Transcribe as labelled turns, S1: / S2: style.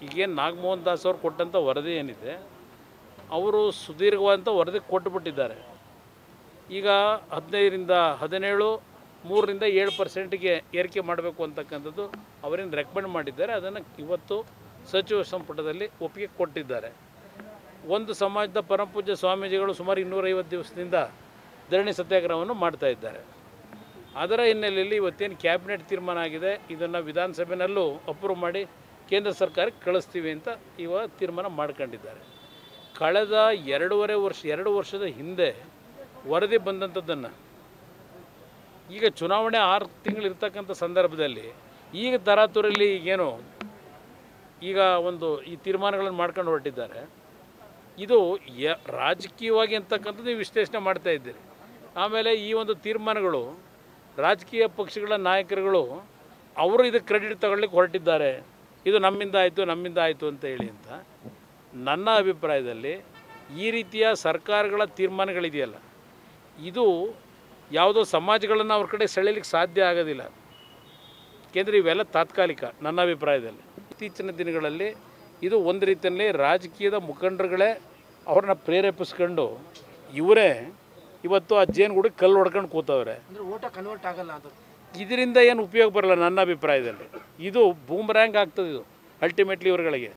S1: ಈಗೇನು ನಾಗಮೋಹನ್ ದಾಸ್ ಅವರು ಕೊಟ್ಟಂಥ ವರದಿ ಏನಿದೆ ಅವರು ಸುದೀರ್ಘವಾದಂಥ ವರದಿ ಕೊಟ್ಟುಬಿಟ್ಟಿದ್ದಾರೆ. ಈಗ 15ರಿಂದ 17, 3ರಿಂದ 7%ಗೆ ಏರಿಕೆ ಮಾಡಬೇಕು ಅಂತಕ್ಕಂಥದ್ದು ಅವರೇನು ರೆಕಮೆಂಡ್ ಮಾಡಿದ್ದಾರೆ. ಅದನ್ನು ಇವತ್ತು ಸಚಿವ ಸಂಪುಟದಲ್ಲಿ ಒಪ್ಪಿಗೆ ಕೊಟ್ಟಿದ್ದಾರೆ. ಒಂದು ಸಮಾಜದ ಪರಮಪೂಜ್ಯ ಸ್ವಾಮೀಜಿಗಳು ಸುಮಾರು 250 ದಿವಸದಿಂದ ಧರಣಿ ಸತ್ಯಾಗ್ರಹವನ್ನು ಮಾಡ್ತಾ ಇದ್ದಾರೆ. ಅದರ ಹಿನ್ನೆಲೆಯಲ್ಲಿ ಇವತ್ತೇನು ಕ್ಯಾಬಿನೆಟ್ ತೀರ್ಮಾನ ಆಗಿದೆ, ಇದನ್ನು ವಿಧಾನಸಭೆಯಲ್ಲೂ ಅಪ್ರೂವ್ ಮಾಡಿ ಕೇಂದ್ರ ಸರ್ಕಾರಕ್ಕೆ ಕಳಿಸ್ತೀವಿ ಅಂತ ಇವಾಗ ತೀರ್ಮಾನ ಮಾಡ್ಕೊಂಡಿದ್ದಾರೆ. ಕಳೆದ 2 ವರ್ಷದ ಹಿಂದೆ ವರದಿ ಬಂದಂಥದ್ದನ್ನು ಈಗ ಚುನಾವಣೆ 6 ತಿಂಗಳು ಇರ್ತಕ್ಕಂಥ ಸಂದರ್ಭದಲ್ಲಿ ಈಗ ತರಾತುರಲ್ಲಿ ಈಗೇನು ಈಗ ಈ ತೀರ್ಮಾನಗಳನ್ನು ಮಾಡ್ಕೊಂಡು ಹೊರಟಿದ್ದಾರೆ. ಇದು ರಾಜಕೀಯವಾಗಿ ಅಂತಕ್ಕಂಥದ್ದು ನೀವು ವಿಶ್ಲೇಷಣೆ ಮಾಡ್ತಾ ಇದ್ದೀರಿ. ಆಮೇಲೆ ಈ ಒಂದು ತೀರ್ಮಾನಗಳು ರಾಜಕೀಯ ಪಕ್ಷಗಳ ನಾಯಕರುಗಳು ಅವರು ಇದಕ್ಕೆ ಕ್ರೆಡಿಟ್ ತಗೊಳ್ಳಿಕ್ಕೆ ಹೊರಟಿದ್ದಾರೆ. ಇದು ನಮ್ಮಿಂದ ಆಯಿತು ಅಂತ ಹೇಳಿ ಅಂತ. ನನ್ನ ಅಭಿಪ್ರಾಯದಲ್ಲಿ ಈ ರೀತಿಯ ಸರ್ಕಾರಗಳ ತೀರ್ಮಾನಗಳಿದೆಯಲ್ಲ, ಇದು ಯಾವುದೋ ಸಮಾಜಗಳನ್ನು ಅವ್ರ ಕಡೆ ಸೆಳೆಯಲಿಕ್ಕೆ ಸಾಧ್ಯ ಆಗೋದಿಲ್ಲ. ಏಕೆಂದರೆ ಇವೆಲ್ಲ ತಾತ್ಕಾಲಿಕ. ನನ್ನ ಅಭಿಪ್ರಾಯದಲ್ಲಿ ಇತ್ತೀಚಿನ ದಿನಗಳಲ್ಲಿ ಇದು ಒಂದು ರೀತಿಯಲ್ಲಿ ರಾಜಕೀಯದ ಮುಖಂಡರುಗಳೇ ಅವ್ರನ್ನ ಪ್ರೇರೇಪಿಸ್ಕೊಂಡು ಇವರೇ ಇವತ್ತು ಆ ಜೇನುಗೂಡಿಗೆ ಕಲ್ಲು ಹೊಡ್ಕೊಂಡು ಕೂತವ್ರೆ. ಇದರಿಂದ ಏನು ಉಪಯೋಗ ಬರಲ್ಲ ನನ್ನ ಅಭಿಪ್ರಾಯದಲ್ಲಿ. ಇದು ಬೂಮ್ರ್ಯಾಂಗ್ ಆಗ್ತದೆ ಇದು ಅಲ್ಟಿಮೇಟ್ಲಿ ಇವ್ರುಗಳಿಗೆ.